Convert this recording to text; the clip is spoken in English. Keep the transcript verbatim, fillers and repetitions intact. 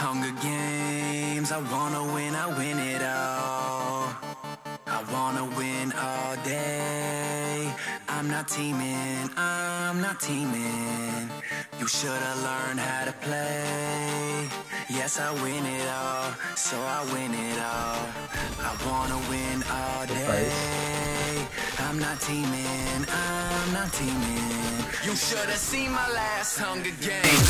Hunger Games, I wanna win, I win it all. I wanna win all day. I'm not teaming, I'm not teaming. You should've learned how to play. Yes, I win it all, so I win it all. I wanna win all day. I'm not teaming, I'm not teaming. You should've seen my last Hunger Games.